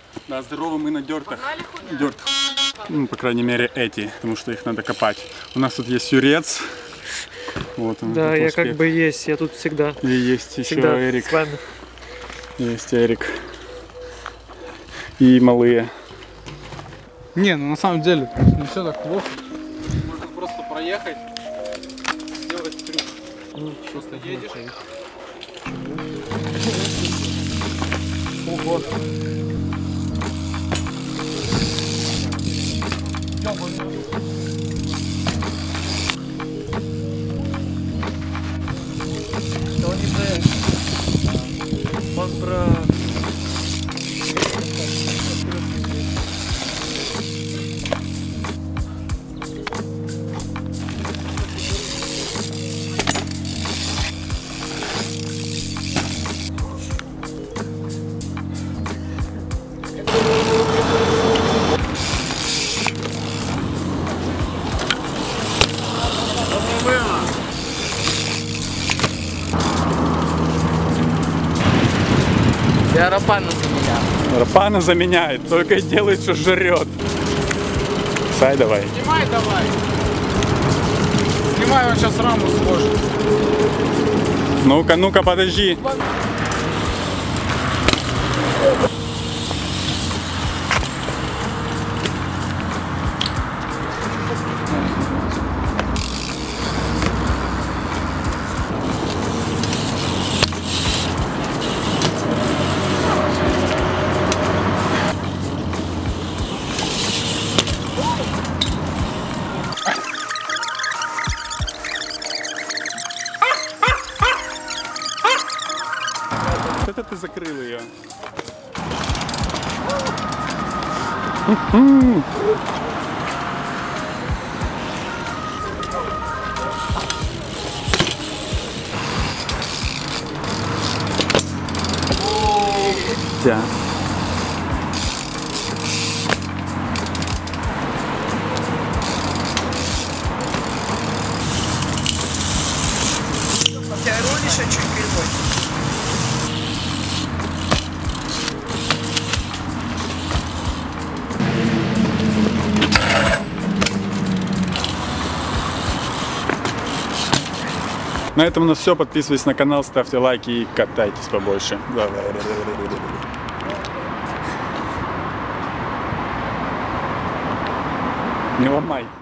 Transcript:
Да, здорово, мы на дёртах. Ну, по крайней мере, эти, потому что их надо копать. У нас тут есть юрец. Вот он. Да, я как бы есть, я тут всегда. И есть еще всегда Эрик. с вами. Есть Эрик. И малые. Не, ну на самом деле не все так плохо. Можно просто проехать, сделать трюк. Ну, просто едешь. Ого. Он не про... Он про... Я Рапана заменяю. Рапана заменяет, только и делает, что жрет. Сай, давай. Снимай давай. Снимай, он сейчас раму сложит. Ну-ка, ну-ка, подожди. Это ты закрыл ее. Да. У тебя руль еще чуть кривой. На этом у нас все. Подписывайтесь на канал, ставьте лайки и катайтесь побольше. Не ломай.